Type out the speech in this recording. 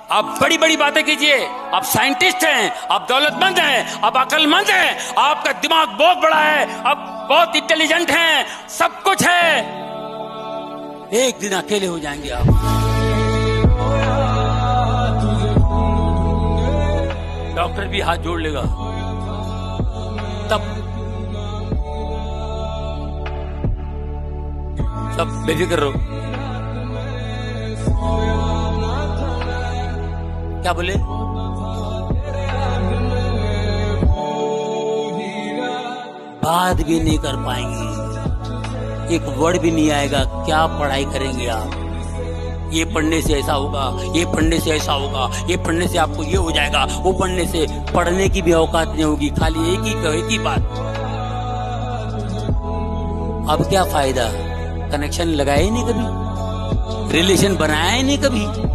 आप बड़ी बड़ी बातें कीजिए, आप साइंटिस्ट हैं, आप दौलतमंद हैं, आप अक्लमंद हैं, आपका दिमाग बहुत बड़ा है, आप बहुत इंटेलिजेंट हैं, सब कुछ है। एक दिन अकेले हो जाएंगे आप। डॉक्टर भी हाथ जोड़ लेगा तब। सब बेफिक्र रहो। क्या बोले? बात भी नहीं कर पाएंगे, एक वर्ड भी नहीं आएगा। क्या पढ़ाई करेंगे आप? ये पढ़ने से ऐसा होगा, ये पढ़ने से ऐसा होगा, ये पढ़ने से आपको ये हो जाएगा, वो पढ़ने से। पढ़ने की भी औकात नहीं होगी, खाली एक ही बात। अब क्या फायदा? कनेक्शन लगाया ही नहीं कभी, रिलेशन बनाया ही नहीं कभी।